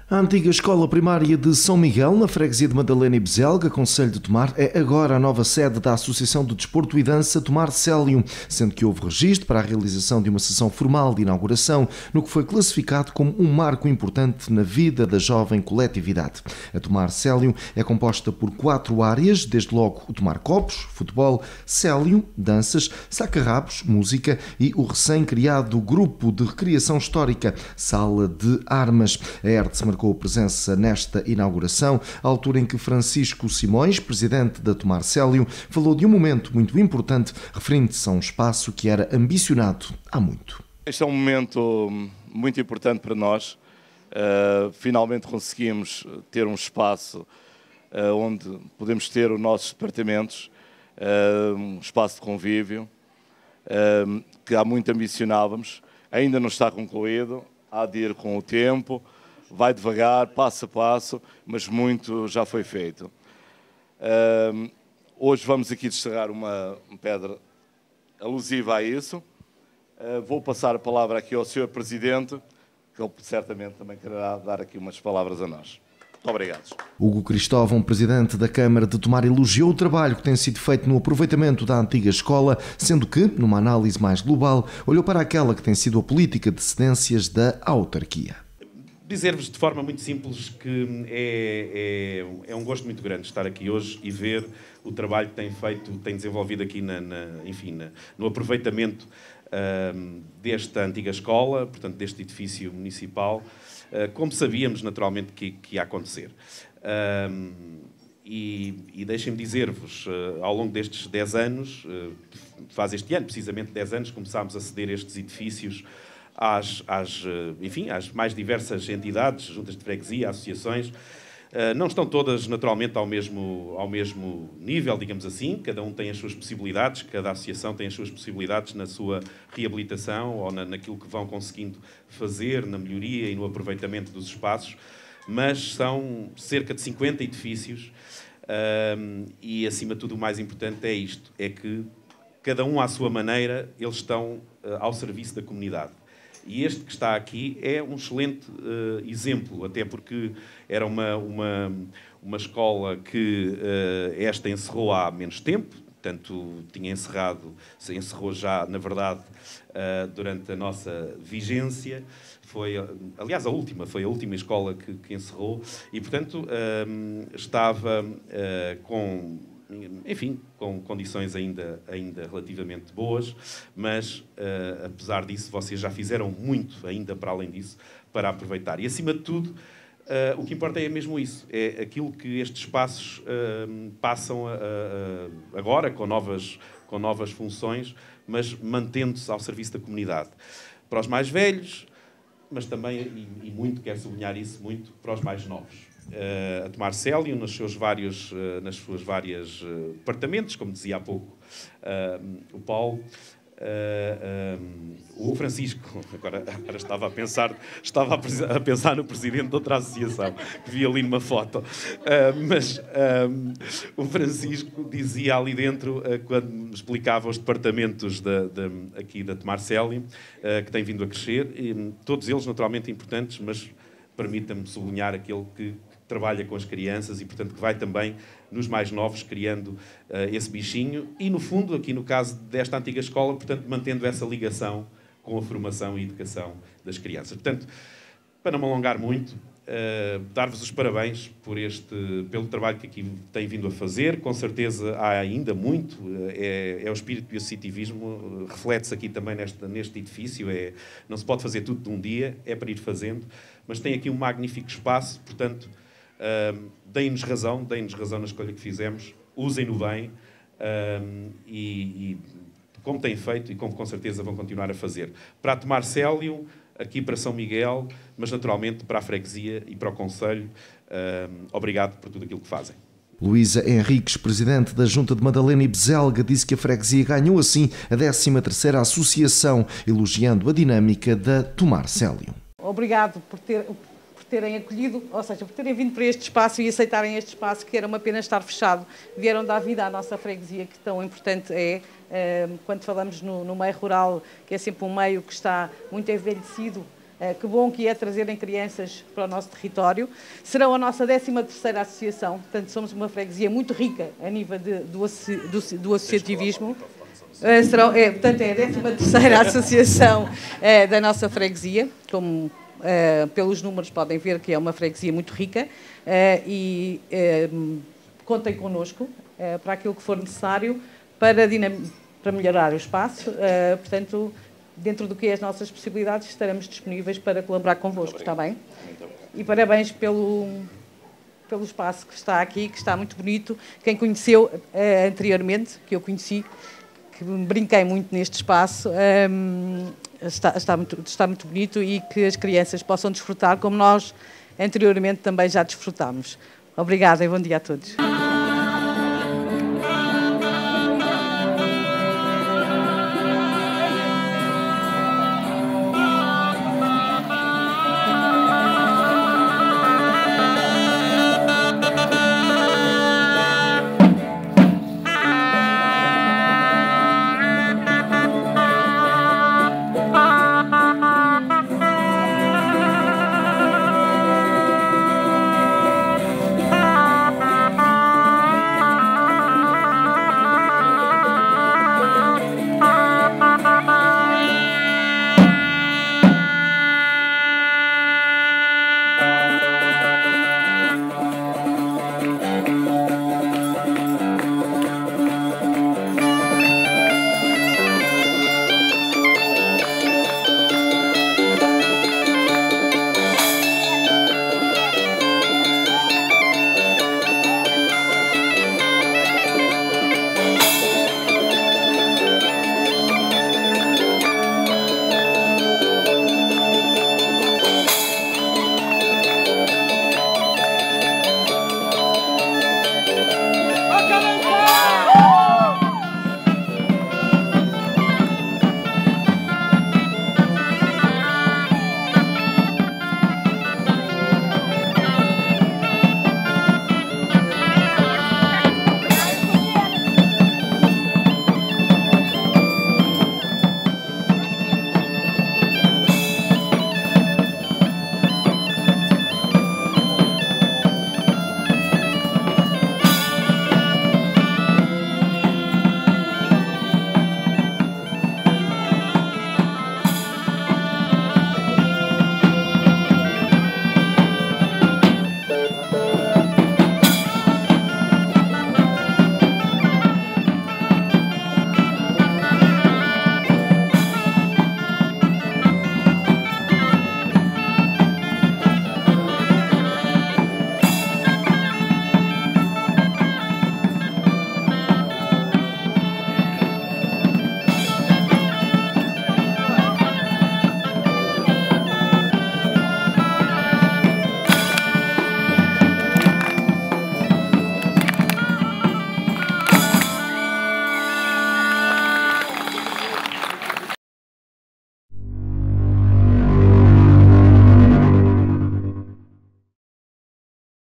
A antiga escola primária de São Miguel, na freguesia de Madalena e Bezelga, concelho de Tomar, é agora a nova sede da Associação de Desporto e Dança Tomar Célio, sendo que houve registro para a realização de uma sessão formal de inauguração, no que foi classificado como um marco importante na vida da jovem coletividade. A Tomar Célio é composta por 4 áreas, desde logo o Tomar Copos, futebol, Célio, danças, saca-rabos, música e o recém-criado grupo de recreação histórica, Sala de Armas. A ERTS marcou presença nesta inauguração, à altura em que Francisco Simões, presidente da Tomar Célio, falou de um momento muito importante, referindo-se a um espaço que era ambicionado há muito. Este é um momento muito importante para nós. Finalmente conseguimos ter um espaço onde podemos ter os nossos departamentos, um espaço de convívio, que há muito ambicionávamos. Ainda não está concluído, há de ir com o tempo. Vai devagar, passo a passo, mas muito já foi feito. Hoje vamos aqui desterrar uma pedra alusiva a isso. Vou passar a palavra aqui ao Sr. Presidente, que ele certamente também quererá dar aqui umas palavras a nós. Muito obrigado. Hugo Cristóvão, presidente da Câmara de Tomar, elogiou o trabalho que tem sido feito no aproveitamento da antiga escola, sendo que, numa análise mais global, olhou para aquela que tem sido a política de cedências da autarquia. Dizer-vos de forma muito simples que é um gosto muito grande estar aqui hoje e ver o trabalho que tem feito, tem desenvolvido aqui no aproveitamento desta antiga escola, portanto deste edifício municipal, como sabíamos naturalmente que ia acontecer. E deixem-me dizer-vos, ao longo destes 10 anos, faz este ano precisamente 10 anos, começámos a ceder estes edifícios às mais diversas entidades, juntas de freguesia, associações. Não estão todas, naturalmente, ao mesmo nível, digamos assim. Cada um tem as suas possibilidades, cada associação tem as suas possibilidades na sua reabilitação ou naquilo que vão conseguindo fazer, na melhoria e no aproveitamento dos espaços. Mas são cerca de 50 edifícios e, acima de tudo, o mais importante é isto, é que cada um à sua maneira, eles estão ao serviço da comunidade. E este que está aqui é um excelente exemplo, até porque era uma escola que esta encerrou há menos tempo, portanto encerrou já, na verdade, durante a nossa vigência. Aliás, foi a última escola que encerrou e, portanto, estava com condições ainda relativamente boas, mas, apesar disso, vocês já fizeram muito, ainda para além disso, para aproveitar. E, acima de tudo, o que importa é mesmo isso, é aquilo que estes espaços passam agora, com novas funções, mas mantendo-se ao serviço da comunidade. Para os mais velhos, mas também, e muito, quero sublinhar isso, muito para os mais novos. A Tomar Célio, nas suas várias departamentos, como dizia há pouco o Paulo, o Francisco, agora estava a pensar no presidente de outra associação, que vi ali numa foto, mas o Francisco dizia ali dentro, quando me explicava os departamentos aqui da Tomar Célio, que tem vindo a crescer, e todos eles naturalmente importantes, mas permita-me sublinhar aquele que trabalha com as crianças e, portanto, que vai também nos mais novos criando esse bichinho e, no fundo, aqui no caso desta antiga escola, portanto, mantendo essa ligação com a formação e educação das crianças. Portanto, para não me alongar muito, dar-vos os parabéns pelo trabalho que aqui têm vindo a fazer. Com certeza há ainda muito, é o espírito do associativismo, reflete-se aqui também neste edifício, não se pode fazer tudo de um dia, é para ir fazendo, mas tem aqui um magnífico espaço, portanto, deem-nos razão na escolha que fizemos, usem-no bem e como têm feito e como com certeza vão continuar a fazer. Para a Tomar Célio, aqui para São Miguel, mas naturalmente para a freguesia e para o concelho, obrigado por tudo aquilo que fazem. Luísa Henriques, presidente da Junta de Madalena e Bezelga, disse que a freguesia ganhou assim a 13ª associação, elogiando a dinâmica da Tomar Célio. Obrigado por terem acolhido, ou seja, por terem vindo para este espaço e aceitarem este espaço, que era uma pena estar fechado. Vieram dar vida à nossa freguesia, que tão importante é, quando falamos no meio rural, que é sempre um meio que está muito envelhecido Que bom que é trazerem crianças para o nosso território. Serão a nossa 13ª associação, portanto somos uma freguesia muito rica a nível do associativismo. Portanto, é a 13ª associação da nossa freguesia, como pelos números podem ver que é uma freguesia muito rica, e contem connosco para aquilo que for necessário para melhorar o espaço. Portanto, dentro do que é as nossas possibilidades, estaremos disponíveis para colaborar convosco, está bem? E parabéns pelo espaço que está aqui, que está muito bonito. Quem conheceu anteriormente, que eu conheci, que brinquei muito neste espaço, está muito bonito, e que as crianças possam desfrutar como nós anteriormente também já desfrutámos. Obrigada e bom dia a todos.